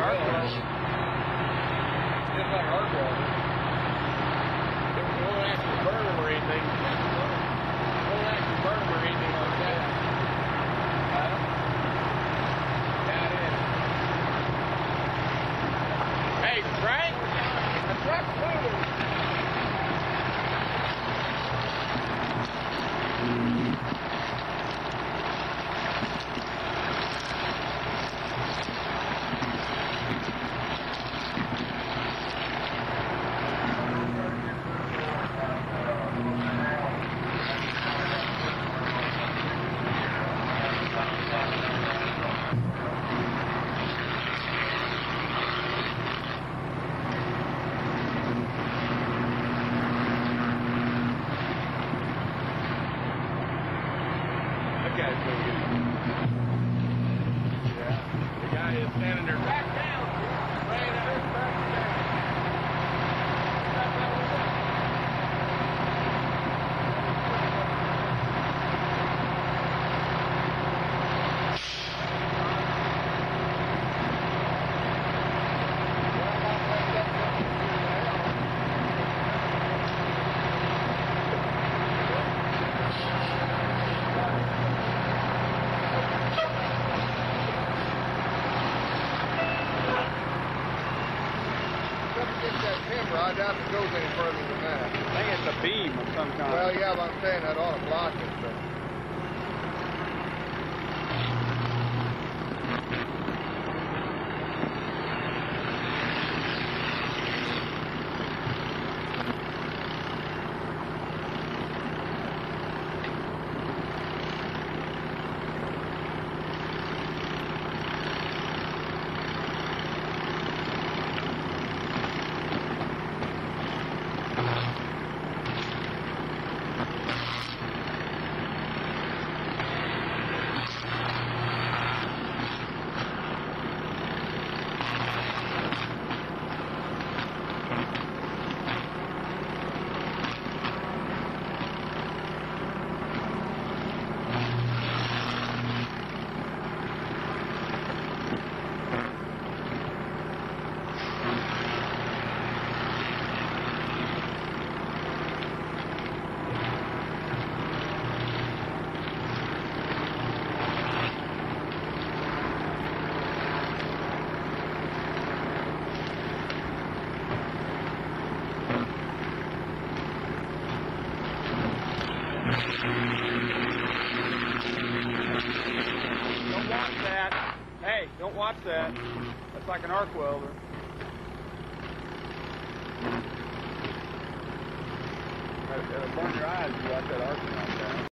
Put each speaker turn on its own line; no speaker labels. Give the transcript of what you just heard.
arc welder. Just like arc welder. It won't actually burn them or anything. It won't actually burn them or anything like that. Yeah, it is. Hey, Frank, the truck's moving. That guy's really good. Yeah, the guy is standing there back down. Right out there, back down. Back down with that.
Get that timber, I doubt it goes any further than that.
I think it's a beam of some kind.
Well, yeah, but I'm saying that ought to block it, but...
Don't watch that. Hey, don't watch that. That's like an arc welder. It'll burn your eyes if you watch that arc like that.